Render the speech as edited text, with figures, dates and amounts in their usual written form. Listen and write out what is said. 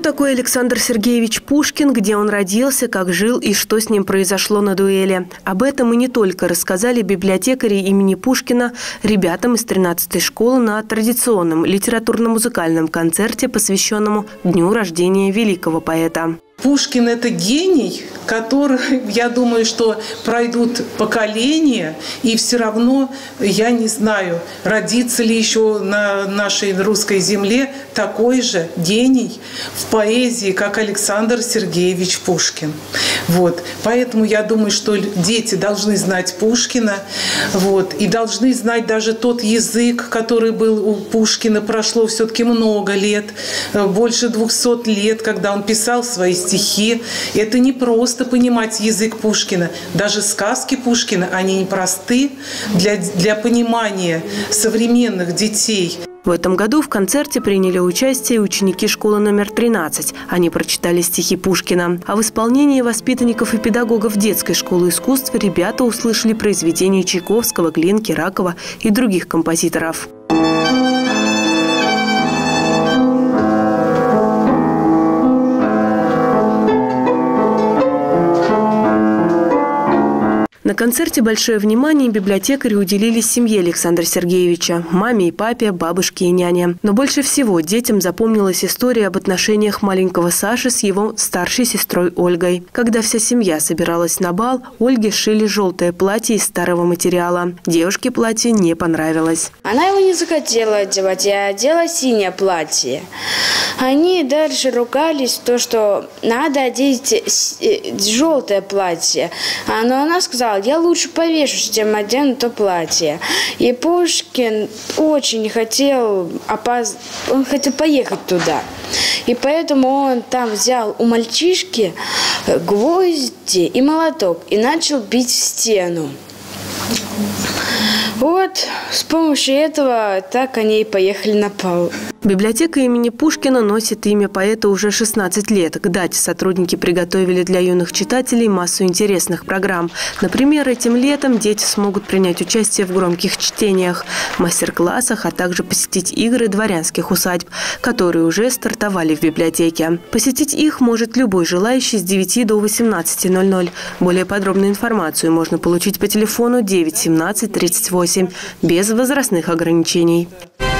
такой Александр Сергеевич Пушкин, где он родился, как жил и что с ним произошло на дуэли? Об этом и не только рассказали библиотекари имени Пушкина ребятам из 13-й школы на традиционном литературно-музыкальном концерте, посвященному дню рождения великого поэта. Пушкин – это гений, который, я думаю, что пройдут поколения, и все равно, я не знаю, родится ли еще на нашей русской земле такой же гений в поэзии, как Александр Сергеевич Пушкин. Вот. Поэтому я думаю, что дети должны знать Пушкина, вот, и должны знать даже тот язык, который был у Пушкина. Прошло все-таки много лет, больше 200 лет, когда он писал свои стихи. Это не просто понимать язык Пушкина. Даже сказки Пушкина, они непросты для понимания современных детей. В этом году в концерте приняли участие ученики школы номер 13. Они прочитали стихи Пушкина. А в исполнении воспитанников и педагогов детской школы искусств ребята услышали произведения Чайковского, Глинки, Ракова и других композиторов. На концерте большое внимание библиотекари уделили семье Александра Сергеевича – маме и папе, бабушке и няне. Но больше всего детям запомнилась история об отношениях маленького Саши с его старшей сестрой Ольгой. Когда вся семья собиралась на бал, Ольге шили желтое платье из старого материала. Девушке платье не понравилось. Она его не захотела одевать, я одела синее платье. Они дальше ругались, что надо одеть желтое платье. Но она сказала: я лучше повешусь, чем одену то платье. И Пушкин очень хотел, он хотел поехать туда. И поэтому он там взял у мальчишки гвозди и молоток и начал бить в стену. Вот с помощью этого так они и поехали на бал. Библиотека имени Пушкина носит имя поэта уже 16 лет. К дате сотрудники приготовили для юных читателей массу интересных программ. Например, этим летом дети смогут принять участие в громких чтениях, мастер-классах, а также посетить игры дворянских усадьб, которые уже стартовали в библиотеке. Посетить их может любой желающий с 9 до 18:00. Более подробную информацию можно получить по телефону 9 17 38 без возрастных ограничений.